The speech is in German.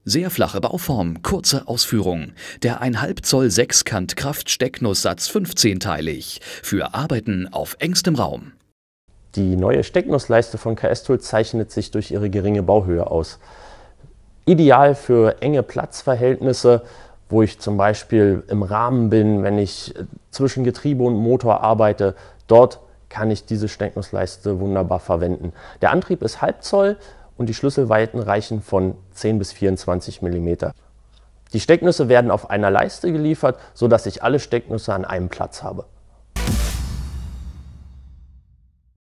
Sehr flache Bauform, kurze Ausführung. Der 1,5 Zoll Sechskant-Kraft-Stecknuss-Satz 15-teilig. Für Arbeiten auf engstem Raum. Die neue Stecknussleiste von KS Tools zeichnet sich durch ihre geringe Bauhöhe aus. Ideal für enge Platzverhältnisse, wo ich zum Beispiel im Rahmen bin, wenn ich zwischen Getriebe und Motor arbeite. Dort kann ich diese Stecknussleiste wunderbar verwenden. Der Antrieb ist 0,5 Zoll und die Schlüsselweiten reichen von 10 bis 24 mm. Die Stecknüsse werden auf einer Leiste geliefert, sodass ich alle Stecknüsse an einem Platz habe.